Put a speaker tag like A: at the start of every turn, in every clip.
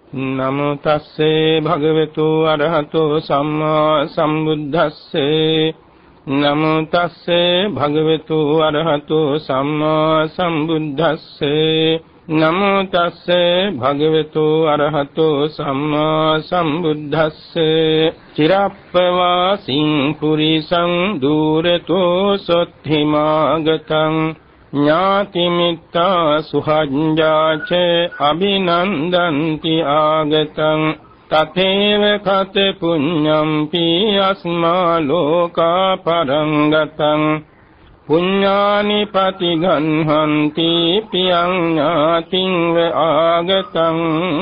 A: නමෝ තස්සේ භගවතු අරහතෝ සම්මා සම්බුද්දස්සේ නමෝ තස්සේ භගවතු අරහතෝ සම්මා සම්බුද්දස්සේ නමෝ තස්සේ භගවතු අරහතෝ සම්මා සම්බුද්දස්සේ චිරප්පවාසින් පුරිසං දූරතෝ සොත්ථිමාගතං ඥාති මිත්තා සුහඤ්ජාච අභිනන්දන්ති ආගතං තතේව කත පුඤ්ඤම්පි අස්මා ලෝකා පරංගතං පුඤ්ඤානි පතිගන්හන්ති පියං ඥාතිං ආගතං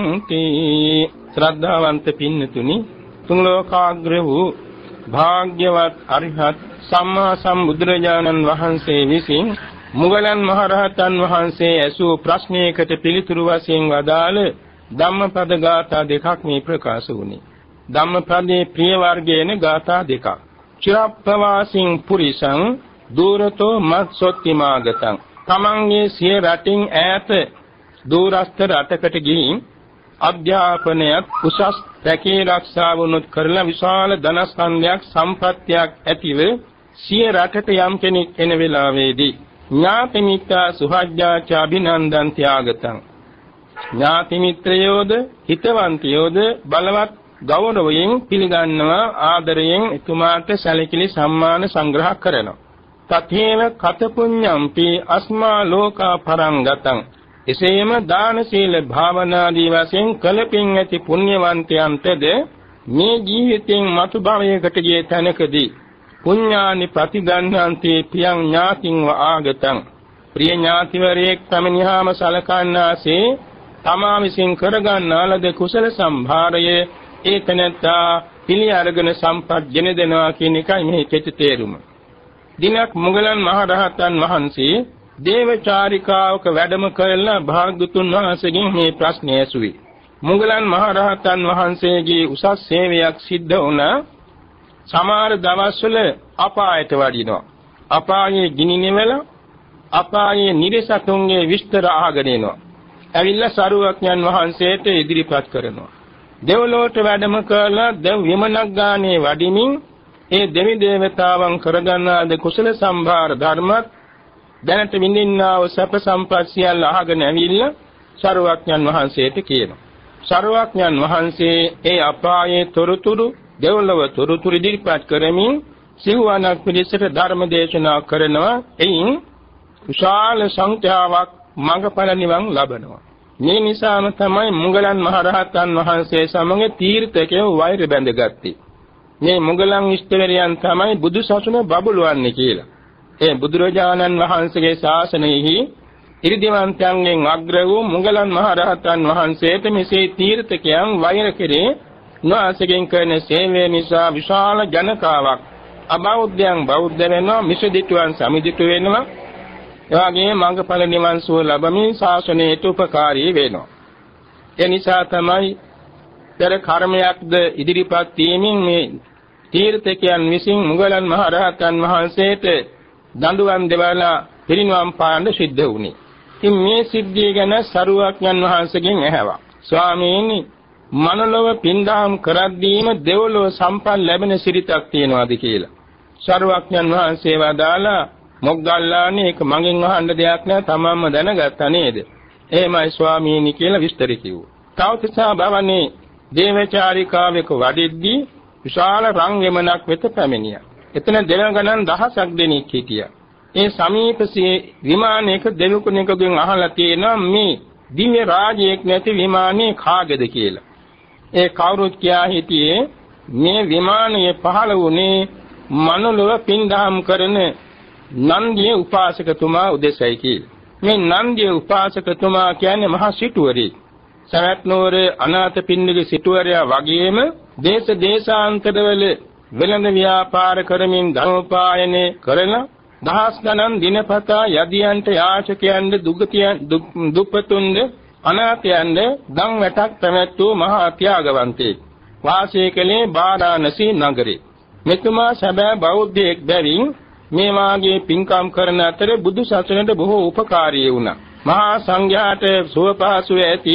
A: තී. ශ්‍රද්ධාවන්ත පින්නතුනි, තුන් ලෝකාග්‍ර වූ භාග්‍යවත් අරිහත් සම්මා සම්බුදුරජාණන් වහන්සේ විසින් මුගලන් මහරහතන් වහන්සේ ඇසූ ප්‍රශ්නයකට පිළිතුරු වශයෙන් වදාළ ධම්මපද ගාථා දෙකක් මේ ප්‍රකාශ වුණේ. ධම්මපදයේ ප්‍රිය වර්ගයේන ගාථා දෙකක්. චිරප්පවාසින් පුරිසං දූරතෝ මත්සොත්තිමාගතං. තමන්ගේ සිය රටින් ඈත දූරස්ත රටකට ගිහින් අධ්‍යාපනයත් උසස් රැකී ආරක්ෂාවනුත් කරලා විශාල ධනස්කන්ධයක් සම්පත්තියක් ඇතිව සිය රටට යම් කෙනෙක් එන වෙලාවේදී ඥාති මිත්‍යා සුහජ්ජාච අභිනන්දන්ති ආගතං. ඥාති මිත්‍රයෝද හිතවන්තයෝද බලවත් ගෞරවයෙන් පිළිගන්නවා, ආදරයෙන් එතුමාට සැලකිලි සම්මාන සංග්‍රහ කරනවා. තථේව කත පුඤ්ඤම්පි අස්මා ලෝකා පරංගතං. එසේම දාන සීල භාවනාදී වශයෙන් කලපින් ඇති පුණ්‍යවන්තයන්ටද මේ ජීවිතයෙන් මතු භවයකට ගිය තැනකදී පුඤ්ඤානි ප්‍රතිගන්හන්ති පියං ඥාතින්ව ආගතං. ප්‍රිය ඥාතිවරයෙක් තමනිහාම සලකන්නාසේ තමා විසින් කරගන්නා ලද කුසල සම්භාරය ඒ තැනැත්තා පිළි අරගෙන සම්පත් ගෙන දෙනවා කියන එකයි මේ කෙටි තේරුම. දිනක් මුගලන් මහරහතන් වහන්සේ දේවචාරිකාවක වැඩම කරලා භාග්‍යතුන් වහන්සේගෙන් මේ ප්‍රශ්නය ඇසුවේ. මුගලන් මහරහතන් වහන්සේගේ උසස් සේවයක් සිද්ධ වුණා. සමහර දවස්වල අපායට වඩිනවා. අපායේ ගිනි නිවල අපායේ නිරසතුන්ගේ විස්තර අහගෙන එනවා. ඇවිල්ලා සරුවක්ඥන් වහන්සේට ඉදිරිපත් කරනවා. දෙව්ලොවට වැඩම කරලා දෙව් විමනක් ගානේ වඩිමින් ඒ දෙවි දේවතාවන් කරගන්නා ද කුසල සම්භාර ධර්මත් දැනට විඳින්නා වූ සැප සම්පත් සියල්ල අහගෙන ඇවිල්ලා සරුවක්ඥන් වහන්සේට කියනවා. සරුවක්ඥන් වහන්සේ ඒ අපායේ තොරතුරු දෙව්ලොව තොරතුරු ඉදිරිපත් කරමින් සිව්වනක් පිළිසෙට ධර්ම දේශනා කරනවා. එයින් විශාල සංඛ්‍යාවක් මඟඵල නිවන් ලබනවා. මේ නිසාම තමයි මුගලන් මහරහතන් වහන්සේ සමග තීර්ථකයෝ වෛර බැඳගත්තේ. මේ මුගලන් ඉෂ්ටවරයන් තමයි බුදු සසුන බබළුවන්නේ කියලා. ඒ බුදුරජාණන් වහන්සේගේ ශාසනයෙහි ඉරිදිවන්තයන්ගෙන් අග්‍ර වූ මුගලන් මහරහතන් වහන්සේට මෙසේ තීර්ථකයන් වෛර කෙරේ නොඅසගෙන් කරන සේවය නිසා විශාල ජනකාවක් අබෞද්ධයන් බෞද්ධ වෙනවා, මිසදිටුවන් සමිදිටු වෙනවා. එවාගේ මඟඵල නිවන් සුව ලැබමින් ශාසනයට උපකාරී වෙනවා. ඒ නිසා තමයි පෙර කර්මයක්ද ඉදිරිපත් වීමෙන් මේ තීර්ථකයන් විසින් මුගලන් මහරහතන් වහන්සේට දඬුවම් දෙවලා පිරිනිවන් පාන්න සිද්ධ වුණේ. ඉතින් මේ සිද්ධිය ගැන සරුවක්ඥන් වහන්සේගෙන් ඇහැවා. ස්වාමීනි, මනලොව පින්දාම් කරද්දීම දෙව්ලොව සම්පත් ලැබෙන සිරිතක් තියනවාද කියලා. සරුවක්ඥන් වහන්සේ වදාලා, මොග්ගල්ලානේ ඒක මගෙන් අහන්න දෙයක් නෑ, තමන්ම දැනගත්තා නේද? එහෙමයි ස්වාමීනි කියලා විස්තර කිව්වා. තවතිසා භවනේ දේවචාරිකාවක වඩිද්දී විශාල රන් වෙමනක් වෙත පැමිණියා. එතන දෙව ගණන් දහසක් දෙනෙක් හිටියා. ඒ සමීපසේ විමානයක දෙවිකුණෙකුගෙන් අහලා තියෙනවා මේ දිව්‍ය රාජයෙක් නැති විමානයේ කාගේද කියලා. ඒ කවුරුත් කියා හිටියේ මේ විමානයේ පහළ වුණේ මනුලොව පින්දහම් කරන නන්දිය උපාසකතුමා උදෙසයි කියලා. මේ නන්දිය උපාසකතුමා කියන්නේ මහා සිටුවරයෙක්. සවැත් නුවර අනාථපිණ්ඩික සිටුවරයා වගේම දේශ දේශාන්තරවල වෙළඳ ව්‍යාපාර කරමින් ධනෝපායනය කරන දහස් ගණන් දිනපතා යදියන්ට යාචකයන්ද දුප්පතුන්ද අනාථයන්ද දන් වැටක් පැවැත්වූ මහා ත්‍යාගවන්තයෙක්. වාසය කළේ බාරාණසී නගරේ. මෙතුමා සැබෑ බෞද්ධයෙක් බැවින් මේ වාගේ පින්කම් කරන අතර බුදු සසුනට බොහෝ උපකාරී වුණා. මහා සංඝයාට සුවපහසු ඇති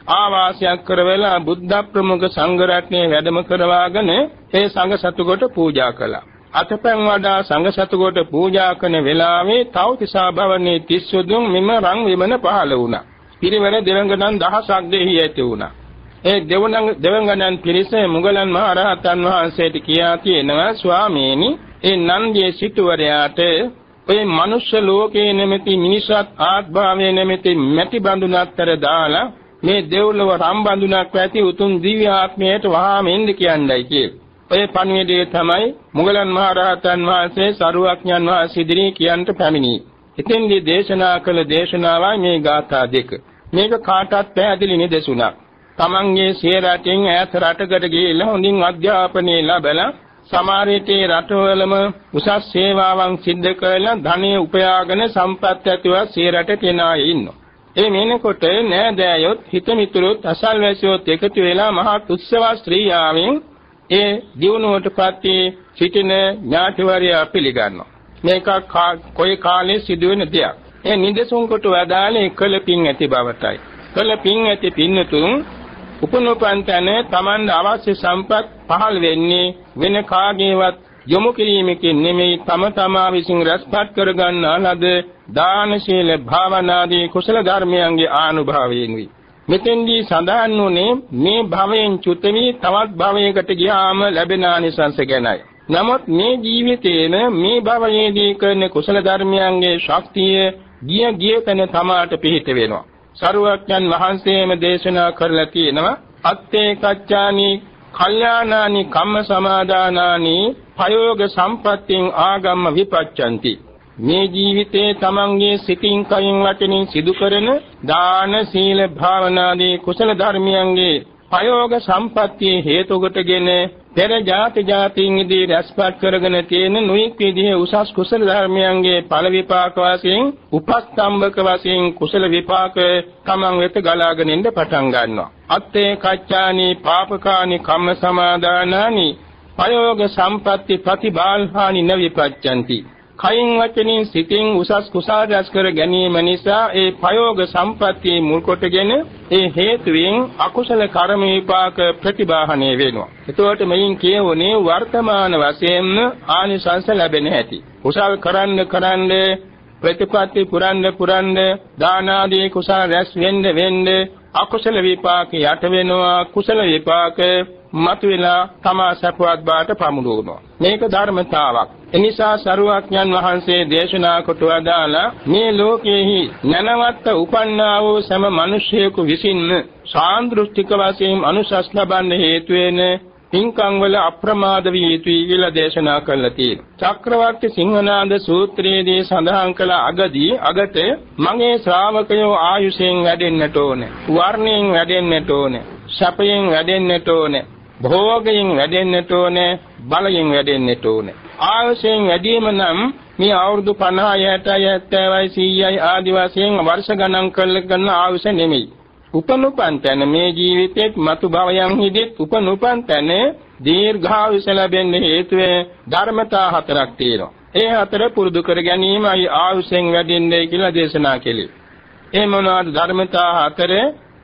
A: ආවාසයක් කරවලා බුද්ධ ප්‍රමුඛ සංඝ රත්නයේ වැඩම කරවාගෙන ඒ සංඝ සතුකොට පූජා කළා. අතපැන් වඩා සංඝ සතුකොට පූජා කරන වෙලාවේ තව්තිසා භවනේ 33 මෙම රන් විමන පහළ වුණා. පිරිවර දෙවඟනන් දහසක් දෙහි ඇති වුණා. ඒ දෙවඟනන් පිරිස මුගලන් මහ රහතන් වහන්සේට කියා තියෙනවා ස්වාමීනි ඒ නන්දියේ සිටුවරයාට ඔය මනුෂ්‍ය ලෝකයේ නැමැති මිනිසත් ආත්භාවයේ නැමැති මැටි බඳුනත්තර දාලා මේ දෙව්ලොව රම් බඳුනක් ඇති උතුම් දිව්‍ය ආත්මයට වහාම එන්න කියන්නයි කියලා. ඔය පණිවිඩය තමයි මුගලන් මහ රහතන් වහන්සේ සරුවඥන් වහන්සේ ඉදිරියේ කියන්ට පැමිණි. එතෙන්දී දේශනා කළ දේශනාවයි මේ ගාථා දෙක. මේක කාටත් පැහැදිලි නිදසුණක්. තමන්ගේ සිය රටින් ඈත රටකට ගිහිල්ලා හොඳින් අධ්‍යාපනය ලැබලා සමහර විටේ රටවලම උසස් සේවාවන් සිද්ධ කරලා ධනෙ උපයාගෙන සම්පත් ඇතිව සිය රටට එන අය ඉන්නවා. ඒ මෙනකොට නෑදෑයොත් හිතමිතුරුත් අසල්වැසියොත් එකතු වෙලා මහත් උත්සව ශ්‍රීයාවෙන් ඒ දිනුවටපත් සිටින ඥාතිවරයා පිළිගන්නවා. මේක කොයි කාලේ සිදුවෙන දෙයක්. ඒ නිදසුන් කොට වදාළේ කළ පින් ඇති බවටයි. කළ පින් ඇති පින්නතුන් උපනුපන් තැන Taman අවශ්‍ය සම්පත් පහළ වෙන්නේ වෙන කාගේවත් යොමු කිරීමකින් නෙමෙයි තම තමා විසින් රැස්පත් කරගන්නා ලද දාන ශීල භාවනාදී කුසල ධර්මයන්ගේ ආනුභාවයෙන් වේ. මෙතෙන්දී සඳහන් වුණේ මේ භවයෙන් චුත වී තවත් භවයකට ගියාම ලැබෙන ආනිසංස ගැනයි. නමුත් මේ ජීවිතේන මේ භවයේදී කරන කුසල ධර්මයන්ගේ ශක්තිය ගිය තැන තමාට පිහිට වෙනවා. සරුවඥන් වහන්සේම දේශනා කරලා තියෙනවා අත්තේ කච්චානි කල්යාණානි කම්ම සමාදානානි පයෝග සම්පත්තින් ආගම්ම විපච්ඡන්ති. මේ ජීවිතේ තමන්ගේ සිතින් කයින් වචනින් සිදු කරන දාන සීල භාවනාදී කුසල ධර්මයන්ගේ පයෝග සම්පත්තිය හේතු කොටගෙන පෙර ජාතියින්දී රැස්පත් කරගෙන තියෙන නොයෙක් විදිහේ උසස් කුසල ධර්මයන්ගේ ඵල විපාක වශයෙන් උපස්තම්භක වශයෙන් කුසල විපාක තමන් වෙත ගලාගෙන ඉන්න පටන් ගන්නවා. අත්තේ කච්චානි පාපකානි කම්ම සමාදානානි පයෝග සම්පatti ප්‍රතිබාල්හානි නවිපච්ඡන්ති. කයින් වචනින් සිතින් උසස් කුසල රැස් කර ගැනීම නිසා ඒ පයෝග සම්පatti මුල් කොටගෙන ඒ හේතුවෙන් අකුසල කර්ම විපාක ප්‍රතිබාහණය වෙනවා. එතකොට මෙයින් කියවුනේ වර්තමාන වශයෙන් ආනිසංස ලැබෙන හැටි. කුසල කරන්න ප්‍රතිපatti පුරන්න දාන ආදී කුසල රැස් වෙන්න අකුසල විපාක යට වෙනවා. කුසල විපාක මතුවලා තමා සපවත් බාට පමුණුවනවා. මේක ධර්මතාවක්. එනිසා සරුවඥන් වහන්සේ දේශනා කොට වදාලා මේ ලෝකයේහි නැනවත්ත උපන්නා වූ සෑම මිනිසෙකු විසින් සාන්දෘෂ්ටික වශයෙන් අනුසස් ලබන්න හේතු වෙන පින්කම් වල අප්‍රමාද විය යුතුයි කියලා දේශනා කළා තියෙනවා. චක්‍රවර්ති සිංහනාද සූත්‍රයේදී සඳහන් කළ අගට මගේ ශ්‍රාවකයෝ ආයුෂයෙන් වැඩෙන්නට ඕනේ, වර්ණයෙන් වැඩෙන්නට ඕනේ, ශපයෙන් වැඩෙන්නට ඕනේ, භෝගයෙන් වැඩෙන්නට ඕනේ, බලයෙන් වැඩෙන්නට ඕනේ. ආයුෂයෙන් වැඩිම නම් මේ අවුරුදු 50 60 70 100 ආදි වශයෙන් වර්ෂ ගණන් කරන ආයුෂ නෙමෙයි. උපනුපන් තැන මේ ජීවිතෙත් මතු භවයන් හිදෙත් උපනුපන් තැන දීර්ඝායුෂ ලැබෙන්න හේතු වෙන ධර්මතා හතරක් තියෙනවා. ඒ හතර පුරුදු කර ගැනීමයි ආයුෂයෙන් වැඩෙන්නේ කියලා දේශනා කෙලේ. ඒ මොනවාද ධර්මතා හතර?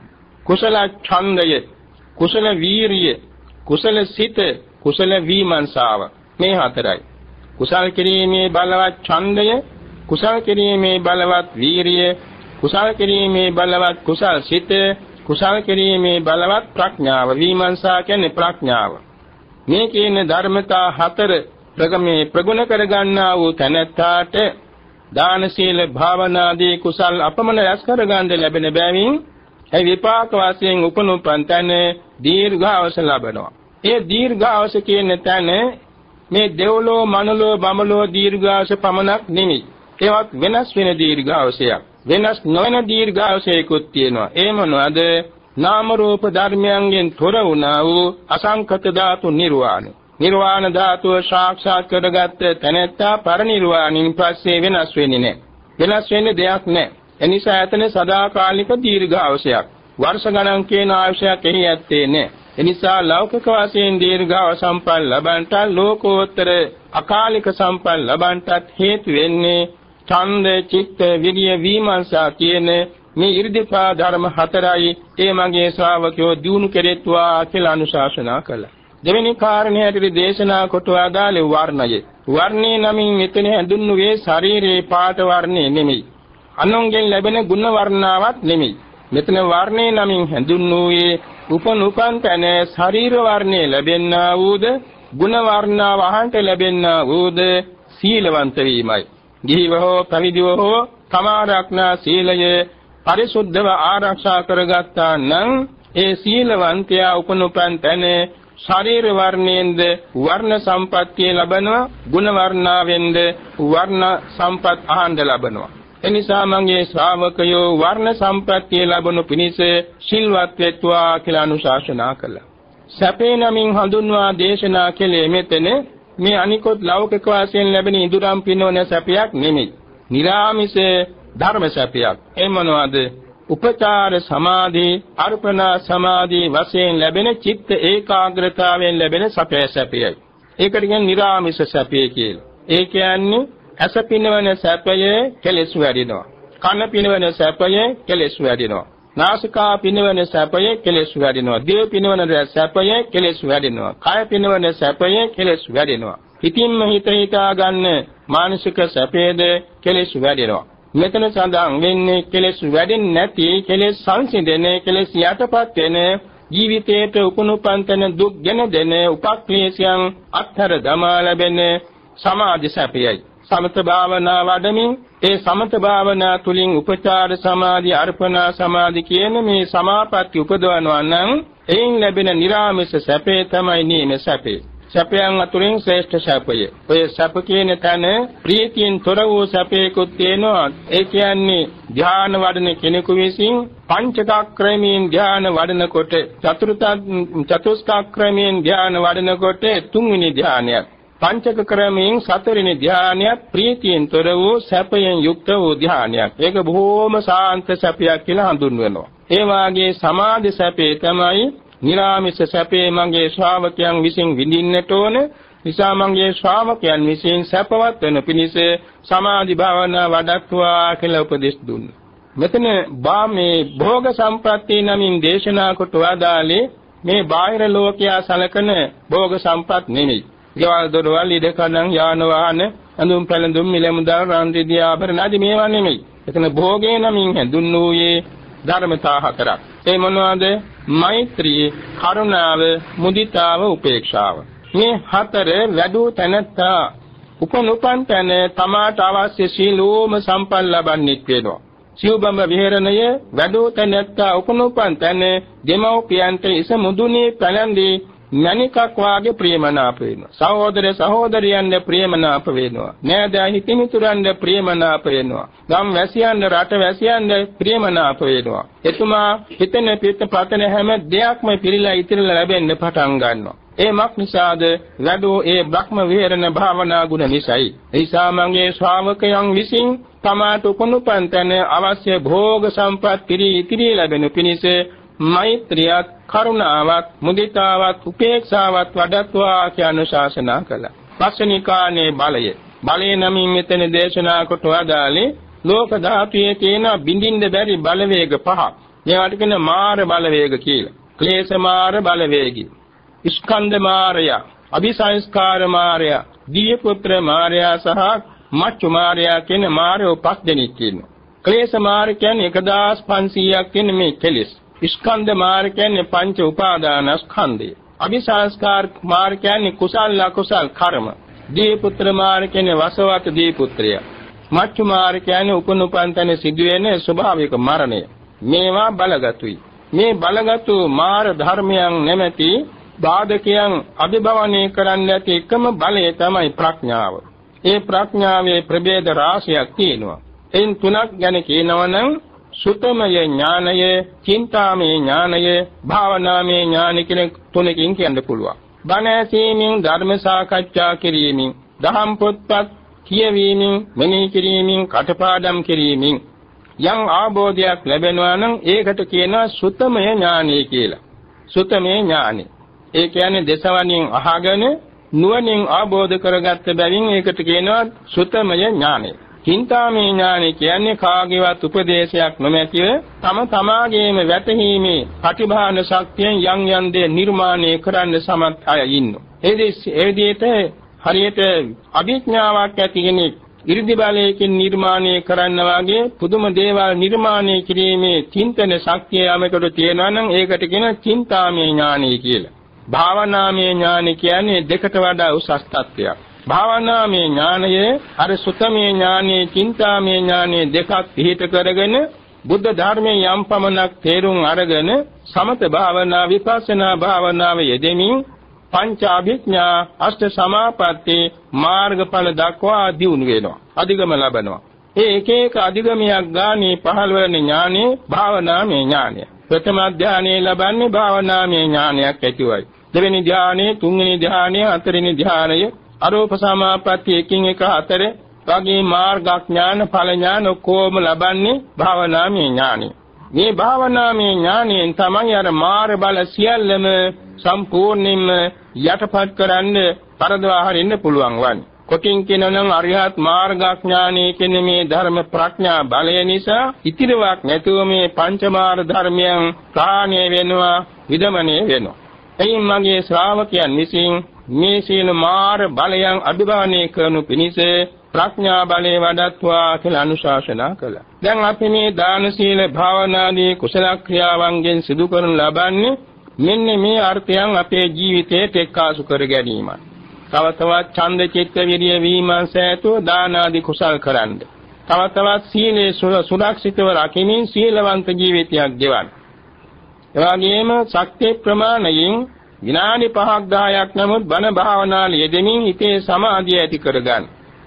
A: කුසල ඡන්දය, කුසල වීරිය, කුසල සිත, කුසල විමර්ශාව. මේ හතරයි. කුසල කිරීමේ බලවත් ඡන්දය, කුසල කිරීමේ බලවත් වීරිය, කුසල කිරීමේ බලවත් කුසල සිත, කුසල කිරීමේ බලවත් ප්‍රඥාව. විමර්ශා කියන්නේ ප්‍රඥාව. මේ කියන ධර්මතා හතර ප්‍රගුණ කරගන්නා වූ තැනැත්තාට දාන සීල භාවනාදී කුසල් අපමණ රැස් කරගන්න ලැබෙන බැවින් ඒ විපාක වශයෙන් උපනුපන් තැන දීර්ඝායුෂ ලැබෙනවා. ඒ දීර්ඝායුෂ කියන තැන මේ දෙව්ලෝ මනුලෝ බමලෝ දීර්ඝායුෂ පමණක් නෙමෙයි. ඒවත් වෙනස් වෙන දීර්ඝායුෂයක්. වෙනස් නොවන දීර්ඝායුෂයකුත් තියෙනවා. ඒ මොනවාද? නාම රූප ධර්මයන්ගෙන් තොර වුණා වූ අසංඛත ධාතු නිර්වාණය. නිර්වාණ ධාතුව සාක්ෂාත් කරගත්ත තැනැත්තා පරිනිර්වාණින් පස්සේ වෙනස් වෙන්නේ නැහැ. වෙනස් වෙන්නේ දෙයක් නැහැ. එනිසා එතන සදාකාලික දීර්ඝායුෂයක්. වර්ෂ ගණන් කියන ආයුෂයක් එහි ඇත්තේ නැහැ. එනිසා ලෞකික වශයෙන් දීර්ඝායුෂ සම්පන්න ලබන්නට ලෝකෝත්තර අකාලික සම්පන්න ලබන්නට හේතු වෙන්නේ ඡන්ද, චිත්ත, විරිය, විමර්ශා කියන මේ 이르දිපා ධර්ම හතරයි ඒ මගේ ශ්‍රාවකයෝ දිනු කෙරෙත්වා කියලා අනුශාසනා කළා. දෙවෙනි කාරණේ ඇතුළේ දේශනා කොට ආදාලේ වර්ණය. වර්ණේ නමින් මෙතන හඳුන්වුවේ ශරීරේ පාට වර්ණේ නෙමෙයි. අනුන්ගෙන් ලැබෙන ගුණ වර්ණාවක් නෙමෙයි. මෙතන වර්ණේ නමින් හඳුන්වුවේ උපනුපන් තැන ශරීර වර්ණේ ලැබෙන්නා වූද ගුණ වර්ණාව අහන්ට ලැබෙන්නා වූද සීලවන්ත වීමයි. ගිහිව හෝ පැවිදිව හෝ තමාරක්නා සීලය පරිසුද්ධව ආරක්ෂා කරගත්තා නම් ඒ සීලවන්තයා උපනුපන් තැන ශරීර වර්ණයෙන්ද වර්ණ සම්පත්තිය ලබනවා, ගුණ වර්ණාවෙන්ද වර්ණ සම්පත් අහන්ද ලබනවා. එනිසා මගේ ශ්‍රාවකයෝ වර්ණ සම්පත්තිය ලැබුණු පිණිස සිල්වත් වෙත්වා කියලා අනුශාසනා කළා. සැපේ නමින් හඳුන්වා දේශනා කළේ මෙතන මේ අනිකොත් ලෞකික වාසයෙන් ලැබෙන ඉදුරම් පිනවන සැපයක් නෙමෙයි. නිරාමිස ධර්ම සැපයක්. ඒ මොනවාද? උපචාර සමාධි, අර්පණා සමාධි වශයෙන් ලැබෙන චිත්ත ඒකාග්‍රතාවයෙන් ලැබෙන සැපයයි. ඒකට කියන්නේ නිරාමිස සැපය කියලා. ඒ කියන්නේ ඇස පිනවන සැපය කෙලෙස් වැඩිනවා. කන පිනවන සැපය කෙලෙස් වැඩිනවා. නාසිකා පිනවන සැපය කෙලෙස් වැඩිනවා. දිව පිනවන සැපය කෙලෙස් වැඩිනවා. කය පිනවන සැපය කෙලෙස් වැඩිනවා. හිතින්ම හිතා ගන්න මානසික සැපේද කෙලෙස් වැඩිනවා. මෙතන සඳහන් වෙන්නේ කෙලෙස් වැඩෙන්නේ නැති, කෙලෙස් සංසිඳෙන, කෙලෙස් යටපත් වෙන ජීවිතයට උපනුපන්තන දුක් ගෙන දෙන උපක්ලේශයන් අත්හැර දමා ලැබෙන සමාධි සැපයයි. සමත භාවනා වඩමින් ඒ සමත භාවනා තුලින් උපචාර සමාධි, අර්පණා සමාධි කියන මේ සමාපatti උපදවනවා නම් එයින් ලැබෙන නිරාමිස සැපේ තමයි නීම සැපේ. සැපයන් අතුරින් ශ්‍රේෂ්ඨ සැපය. ඔය සැප කියන තැන ප්‍රීතියෙන් තොර වූ සැපේකුත් තියෙනවා. ඒ කියන්නේ ධ්‍යාන වඩන කෙනෙකු විසින් පංචකාක්‍රමයෙන් ධ්‍යාන වඩනකොට, චතුස්කාක්‍රමයෙන් ධ්‍යාන වඩනකොට තුන්වෙනි ධ්‍යානයත්, පංචක ක්‍රමයෙන් සතරවෙනි ධ්‍යානයත් ප්‍රීතියෙන් තොර වූ සැපයෙන් යුක්ත වූ ධ්‍යානයක්. ඒක බොහෝම සාන්ත සැපයක් කියලා හඳුන්වනවා. ඒ වාගේ සමාධි සැපේ තමයි නිරාමිස සැපේ මගේ ශ්‍රාවකයන් විසින් විඳින්නට ඕන. නිසා මගේ ශ්‍රාවකයන් විසින් සැපවත් වෙන පිණිස සමාධි භාවනා වඩත්වා කියලා උපදෙස් දුන්නා. මෙතන මේ භෝග සම්ප්‍රත්‍ය නමින් දේශනා කොට වදාළේ මේ බාහිර ලෝකයා සලකන භෝග සම්පත් නෙමෙයි. ගෙවල් දොරවල් ඉඩකඩම් යාන වාහන අඳුම් පැළඳුම් මිල මුදල් රන් රිදී ආභරණ ආදී මේවා නෙමෙයි. එතන භෝගේ නමින් හඳුන්වුවේ ධර්මතා හතරක්. ඒ මොනවාද? මෛත්‍රී, කරුණාව, මුදිතාව, උපේක්ෂාව. මේ හතර වැඩි තැනත්තා උපනුපන් තැන තමාට අවශ්‍ය සීලෝම සම්පන්න ලබන්නේත් වෙනවා. සිව්බඹ විහරණය වැඩි තැනත්තා උපනුපන් තැන දෙමව්පියන්ට ඉස මුදුනේ පැලඳී මණිකක් වාගේ ප්‍රේමනාප වෙනවා. සහෝදර සහෝදරියන්ට ප්‍රේමනාප වෙනවා. නෑදෑ හිතමිතුරන්ට ප්‍රේමනාප වෙනවා. ගම් වැසියන්ට රට වැසියන්ට ප්‍රේමනාප වෙනවා. එතුමා හිතන පිට පතන හැම දෙයක්ම පිළිලා ඉතිරලා ලැබෙන්න පටන් ගන්නවා. ඒමක් නිසාද වැඩෝ ඒ බ්‍රහ්ම විහරණ භාවනා ගුණ නිසයි. ඒසා මගේ ශ්‍රාවකයන් විසින් තමාට උපනුපන් තැන අවශ්‍ය භෝග සම්පත් ඉතිරී ලැබෙන පිණිස මෛත්‍රියත්, කරුණාවත්, මුදිතාවත්, උපේක්ෂාවත් වඩත්වා කියන ශාසනා කළා. පස්වෙනිකානේ බලය. බලය නමින් මෙතන දේශනා කොට වදාළේ ලෝක ධාතුවේ තියෙන බිඳින්න බැරි බලවේග පහක්. මේවට කියන මාර බලවේග කියලා. ක්ලේශ මාර බලවේගي, ස්කන්ධ මාරය, අபிසංස්කාර මාරය, දිව්‍ය පුත්‍ර මාරය සහ මච්චු මාරය කියන මාරයෝ පස් දෙනෙක් කියනවා. ක්ලේශ මාර කියන්නේ 1500ක් කියන මේ කෙලෙස්. ස්කන්ධ මාර කියන්නේ පංච උපාදානස්කන්ධය. අபிසංස්කාර මාර කියන්නේ කුසල අකුසල කර්ම. දී පුත්‍ර මාර කියන්නේ වසවත දී පුත්‍රය. මච්චු මාර කියන්නේ උපනුපන්තන සිදුවෙන ස්වභාවික මරණය. මේවා බලගතුයි. මේ බලගතු මාර ධර්මයන් නැමැති බාධකයන් අභිභවනය කරන්න ඇති එකම බලය තමයි ප්‍රඥාව. ඒ ප්‍රඥාවේ ප්‍රභේද රාශියක් තියෙනවා. එයින් තුනක් ගැන කියනවනම් සුතමය ඥානය, චින්තාමය ඥානය, භාවනාමය ඥාන කියන තුනකින් කියන්න පුළුවන්. බණ ඇසීමෙන්, ධර්ම සාකච්ඡා කිරීමෙන්, දහම් පොත්පත් කියවීමෙන්, මෙනෙහි කිරීමෙන්, කටපාඩම් කිරීමෙන් යම් ආબોධයක් ලැබෙනවා නම් ඒකට කියනවා සුතමය ඥානය කියලා. සුතමය ඥානය. ඒ කියන්නේ දසවණින් අහගෙන නුවණින් ආબોධ කරගත්ත බැවින් ඒකට කියනවා සුතමය ඥානය. චින්තාමය ඥානය කියන්නේ කාගේවත් උපදේශයක් නොමැතිව තම තමාගේම වැටහීමේ ප්‍රතිභාන ශක්තියෙන් යම් යම් දේ නිර්මාණය කරන්න සමත් අය ඉන්නවා. ඒ විදිහට හරියට අභිඥාවක් ඇති කෙනෙක් ඉර්ධි බලයෙන් නිර්මාණය කරන්න වාගේ පුදුම දේවල් නිර්මාණය කිරීමේ චින්තන ශක්තිය යමකට තියෙනවා නම් ඒකට කියන චින්තාමය ඥානය කියලා. භාවනාමය ඥානය කියන්නේ දෙකට වඩා උසස් තත්ත්වයක්. භාවනාමය ඥානයේ අර සුතමය ඥානයේ චින්තාමය ඥානයේ දෙකක් පිහිට කරගෙන බුද්ධ ධර්මයේ යම් පමණක් තේරුම් අරගෙන සමත භාවනා විපස්සනා භාවනාව යෙදෙමින් පංච අභිඥා අෂ්ට සමාපatti මාර්ගඵල දක්වා දියුණු වෙනවා. අධිගම ලබනවා. ඒ එක එක අධිගමයක් ගානේ පහළ වෙන ඥානෙ භාවනාමය ඥානය. ප්‍රථම ධානයේ ලබන්නේ භාවනාමය ඥානයක් ඇතිවයි. දෙවෙනි ධානය, තුන්වෙනි ධානය, හතරවෙනි ධානය අරූප සමාපatti එකින් එක හතර වගේ මාර්ගඥාන ඵල ඥාන කොහොම ලබන්නේ භාවනාමය ඥානෙ. මේ භාවනාමය ඥානයෙන් තමයි අර මාර බල සියල්ලම සම්පූර්ණයෙන්ම යටපත් කරන්න පරදවා හරින්න පුළුවන් වන්නේ. කොටින් කියනනම් අරිහත් මාර්ගඥානයේ කියන මේ ධර්ම ප්‍රඥා බලය නිසා ඉතිරිවක් නැතුව මේ පංචමාර ධර්මයන් ප්‍රාණය වෙනවා, විදමණය වෙනවා. එයින් මගේ ශ්‍රාවකයන් විසින් මේ සීල මාර බලයන් අභිභවනය කරනු පිණිස ප්‍රඥා බලය වඩත්වා කියලා අනුශාසනා කළා. දැන් අපි මේ දාන සීල භාවනාදී කුසල ක්‍රියාවන්ගෙන් සිදු කරන ලබන්නේ මෙන්න මේ අර්ථයන් අපේ ජීවිතයට එක්කාසු කර ගැනීමයි. තව තවත් ඡන්ද චිත්ත විරිය විමර්ශයතු දාන ආදී කුසල් කරන්න. තව තවත් සීලේ සුරක්ෂිතව රකිමින් සීලවන්ත ජීවිතයක් ගෙවන්න. එවාගෙම ශක්ති ප්‍රමාණයෙන් විනාඩි 5ක් 10ක් නමුත් බණ භාවනාල යෙදෙමින් හිතේ සමාධිය ඇති කරගන්න.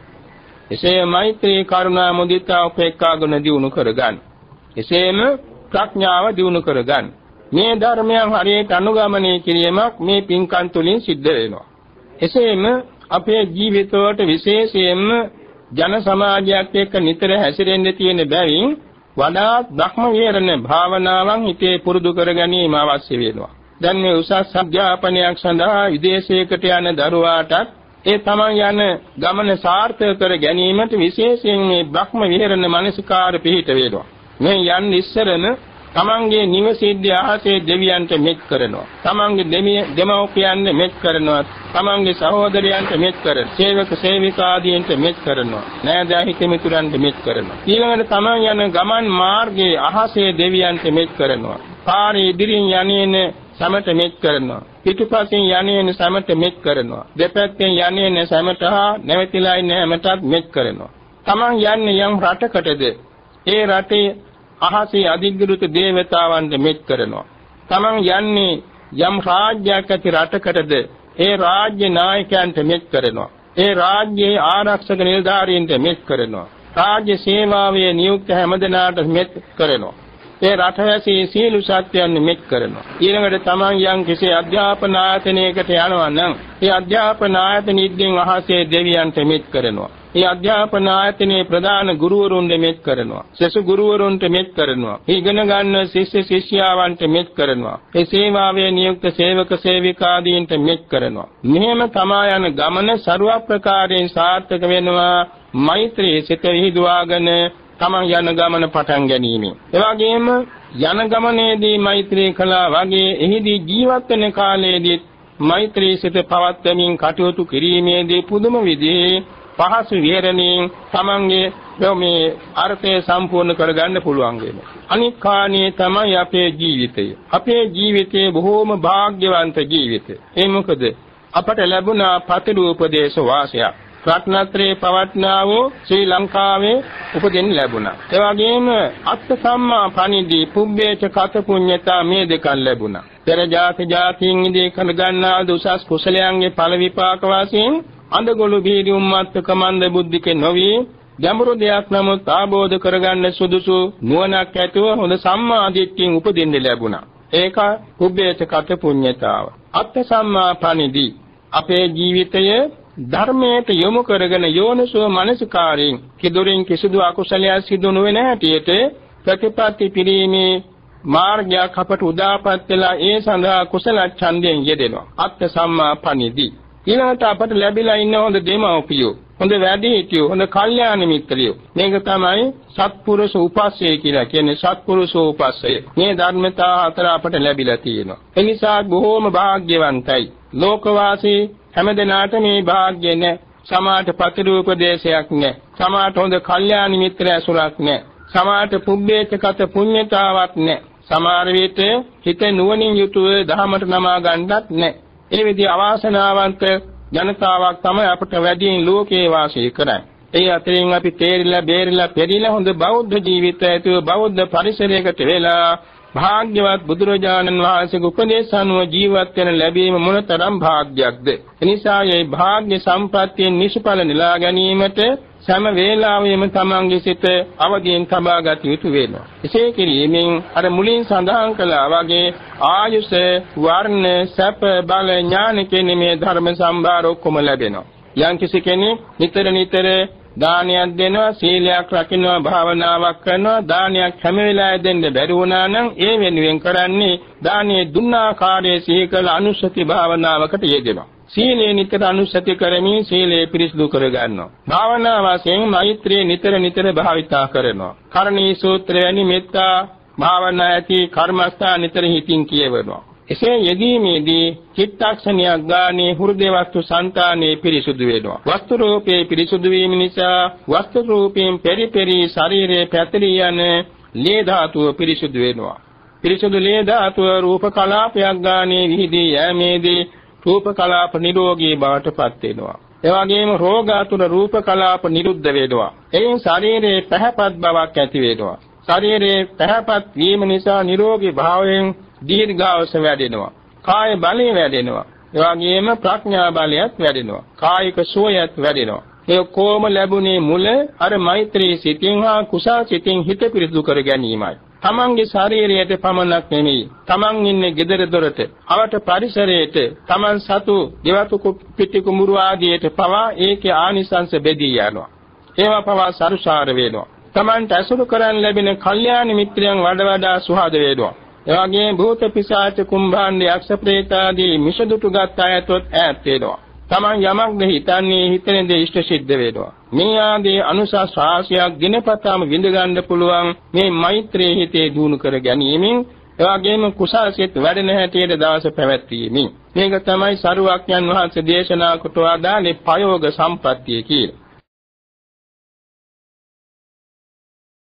A: එසේ මෛත්‍රී කරුණා මුදිතා උපේක්ඛා ගුණ දියුණු කරගන්න. එසේම ප්‍රඥාව දියුණු කරගන්න. මේ ධර්මයන් හරියට අනුගමනය කිරීමක් මේ පින්කම් තුලින් සිද්ධ වෙනවා. එසේම අපේ ජීවිතවලට විශේෂයෙන්ම ජන සමාජයක් එක්ක නිතර හැසිරෙන්න තියෙන බැවින් වඩාත් ධර්ම විහරණ භාවනාවන් හිතේ පුරුදු කර ගැනීම අවශ්‍ය වෙනවා. දැන් මේ උසස් අධ්‍යාපනයක් සඳහා විදේශයකට යන දරුවාටත් ඒ තමන් යන ගමන සාර්ථක කර ගැනීමට විශේෂයෙන් මේ ධර්ම විහරණ මානසිකාර පිහිට වෙනවා. මේ යන්නේ ඉස්සරම තමන්ගේ නිවසේදී ආසේ දෙවියන්ට මෙත් කරනවා. තමන්ගේ දෙමව්පියන්ට මෙත් කරනවා. තමන්ගේ සහෝදරයන්ට මෙත් කරනවා. සේවක සේවිකාදීන්ට මෙත් කරනවා. නෑදෑ හිතමිතුරන්ට මෙත් කරනවා. ඊළඟට තමන් යන ගමන් මාර්ගයේ ආසේ දෙවියන්ට මෙත් කරනවා. පාරේ ඉදිරියෙන් යන්නේන සමට මෙත් කරනවා. පිටුපසින් යන්නේන සමට මෙත් කරනවා. දෙපැත්තෙන් යන්නේන සමට හා නැවතිලා ඉන්න හැමතත් මෙත් කරනවා. තමන් යන්නේ යම් රටකටද ඒ රටේ අහසේ අධිග්‍රහිත දේවතාවන්ට මෙත් කරනවා. තමන් යන්නේ යම් රාජ්‍යයක් ඇති රටකටද ඒ රාජ්‍ය නායකයන්ට මෙත් කරනවා. ඒ රාජ්‍යයේ ආරක්ෂක නිලධාරීන්ට මෙත් කරනවා. රාජ්‍ය සේවාවේ නියුක්ත හැමදෙනාට මෙත් කරනවා. ඒ රටවැසී සීල සත්‍යයන් මෙත් කරනවා. ඊළඟට තමන් යම් කිසි අධ්‍යාපන ආයතනයකට යනවා නම් ඒ අධ්‍යාපන ආයතනෙද්දී අහසේ දෙවියන්ට මෙත් කරනවා. ඒ අධ්‍යාපන ආයතනයේ ප්‍රධාන ගුරුවරුන්ට මෙත් කරනවා. සෙසු ගුරුවරුන්ට මෙත් කරනවා. ඉගෙන ගන්න ශිෂ්‍ය ශිෂ්‍යාවන්ට මෙත් කරනවා. ඒ සේවාවේ නියුක්ත සේවක සේවිකාදීන්ට මෙත් කරනවා. මෙහෙම තමා යන ගමන ਸਰව ප්‍රකාරයෙන් සාර්ථක වෙනවා. මෛත්‍රී සිත විහිදුවාගෙන තමන් යන ගමන පටන් ගැනීම. ඒ වගේම යන ගමනේදී මෛත්‍රී කළා වගේ එහිදී ජීවත් වෙන කාලයේදී මෛත්‍රී සිත පවත්වමින් කටයුතු කිරීමේදී පුදුම විදිහේ පහසු විහරණයෙන් තමන්ගේ මේ අර්ථය සම්පූර්ණ කරගන්න පුළුවන් වෙනවා. අනිත් කාණේ තමයි අපේ ජීවිතය. අපේ ජීවිතේ බොහෝම වාග්යවන්ත ජීවිතය. ඒ මොකද අපට ලැබුණා ප්‍රතිරූපදේශ වාසයක්. රත්නත්‍රේ පවත්නා වූ ශ්‍රී ලංකාවේ උපදින්න ලැබුණා. ඒ වගේම අත්ථ සම්මා පණිදී පුබ්බේච කත පුඤ්ඤතා මේ දෙකක් ලැබුණා. පෙර ජාති ජාතීන් ඉදී කරගන්නා දුසස් කුසලයන්ගේ ඵල විපාක වශයෙන් අඳගොළු බීරි උම්මත්ක මන්ද බුද්ධික නොවි ගැඹුරු දෙයක් නමුත් ආબોධ කරගන්න සුදුසු නුවණක් ඇතුව හොඳ සම්මා දිට්ඨියෙන් උපදින්න ලැබුණා. ඒක පුබ්බේච කත පුඤ්ඤතාව. අත්ථ සම්මා පණිදී අපේ ජීවිතයේ ධර්මයට යොමු කරගෙන යෝනිසෝ මනසිකාරයෙන් කිදුරින් කිසිදු අකුසලයක් සිදු නොවන හැටියට ප්‍රතිපatti පිරීමේ මාර්ගයක් අපට උදාපත් වෙලා ඒ සඳහා කුසල ඡන්දයෙන් යෙදෙනවා. අත්ථ සම්මා පණිදී ඊළඟට අපට ලැබිලා ඉන්න හොඳ දෙමව්පියෝ හොඳ වැඩිහිටියෝ, හොඳ කල්යාණ මිත්‍රයෝ. මේක තමයි සත්පුරුෂ උපස්සය කියලා කියන්නේ. සත්පුරුෂ උපස්සය. මේ ධර්මතා හතර අපට ලැබිලා තියෙනවා. ඒ නිසා බොහෝම වාග්යවන්තයි. ලෝකවාසී හැමදෙනාට මේ වාග්ය නැහැ. සමාත ප්‍රතිරූපදේශයක් නැහැ. සමාත හොඳ කල්යාණ මිත්‍ර ඇසුරක් නැහැ. සමාත පුබ්බේකගත පුඤ්ඤතාවක් නැහැ. සමහර විට හිත නුවණින් යුතුව ධහමට නමා ගන්නත් නැහැ. ඒ විදිහ අවාසනාවන්ත ජනතාවක් තමයි අපට වැඩියෙන් ලෝකේ වාසය කරන්නේ. ඒ අතරින් අපි තේරිලා බේරිලා පෙරිලා හොඳ බෞද්ධ ජීවිතය ඇතුව බෞද්ධ පරිසරයකට වෙලා භාග්‍යවත් බුදුරජාණන් වහන්සේගේ උපදේශ අනුව ජීවත් වෙන ලැබීම මොනතරම් භාග්‍යයක්ද. එනිසා මේ භාග්‍ය සම්ප්‍රත්‍යයෙන් නිෂ්ඵල නෙලා ගැනීමට සෑම වේලාවෙම තමන්ගේ සිත අවදීන් තබා ගත යුතු වෙනවා. එසේ කිරීමෙන් අර මුලින් සඳහන් කළා වගේ ආයුෂ, වර්ණ, සැප, බල, ඥාන කියන මේ ධර්ම සම්භාර ඔක්කොම ලැබෙනවා. යම් කිසි කෙනෙක් නිතර දානයක් දෙනවා, සීලයක් රකින්නවා, භාවනාවක් කරනවා, දානයක් හැම වෙලාවෙ දෙන්න බැරි වුණා නම් ඒ වෙනුවෙන් කරන්නේ දානයේ දුන්නාකාරයේ සිහි කළ අනුස්සති භාවනාවකට යෙදෙනවා. සීලේ නිතර අනුස්සති කරමින් සීලේ පිරිසිදු කර ගන්නවා. භාවනා වශයෙන් මෛත්‍රිය නිතර භාවිතා කරනවා. කරණී සූත්‍රය වැනි මෙත්තා භාවනා ඇති කර්මස්ථාන නිතර හිතින් කියවනවා. එසේ යෙදීමේදී චිත්තක්ෂණයක් ගානේ හෘදේ වස්තු සංතානේ පිරිසුදු වෙනවා. වස්තු රූපේ පිරිසුදු වීම නිසා වස්තු රූපයෙන් පෙරි ශරීරයේ පැතිරී යන ලේ ධාතුව පිරිසුදු වෙනවා. පිරිසුදු ලේ ධාතුව රූප කලාපයක් ගානේ විහිදී යෑමේදී රූප කලාප නිරෝගී බවට පත් වෙනවා. ඒ වගේම රෝගාතුර රූප කලාප නිරුද්ධ වෙනවා. එයින් ශරීරයේ පැහැපත් බවක් ඇති වෙනවා. ශරීරයේ පැහැපත් වීම නිසා නිරෝගී භාවයෙන් දීර්ඝායුෂ වැඩෙනවා. කාය බලය වැඩෙනවා. ඒ වගේම ප්‍රඥා බලයත් වැඩෙනවා. කායික සුවයත් වැඩෙනවා. මේ කොම ලැබුණේ මුල අර මෛත්‍රී සිතින් හා කුසල් සිතින් හිත පිරිසුදු කර ගැනීමයි. තමන්ගේ ශරීරයට පමණක් නෙමෙයි, තමන් ඉන්නේ ගෙදර දොරට, අවට පරිසරයට, තමන් සතු දෙවතු පිටි කුඹුරු ආදියට පවා ඒකේ ආනිසංස බෙදී යනවා. ඒවා පවා සරුසාර වෙනවා. තමන්ට ඇසුරු කරන් ලැබෙන කල්යාණ මිත්‍රයන් වඩා සුහද වේනවා. එවාගේ භූත පිසාච කුම්භාණ්ඩ යක්ෂ ප්‍රේත ආදී මිසදුටු ගත් අයතොත් ඈත් වෙනවා. තමන් යමක්ද හිතන්නේ හිතන දේ ඉෂ්ට සිද්ධ වෙනවා. මේ ආදී අනුසස් රාශියක් දිනපතාම විඳ ගන්න පුළුවන් මේ මෛත්‍රී හිතේ දිනු කර ගැනීමෙන් එවාගේම කුසල්සිත වැඩෙන හැටියට දවස පැවැත්වීමෙන් මේක තමයි සරුවක්ඥන් වහන්සේ දේශනා කොට වදාළේ පයෝග සම්පත්තිය කියලා.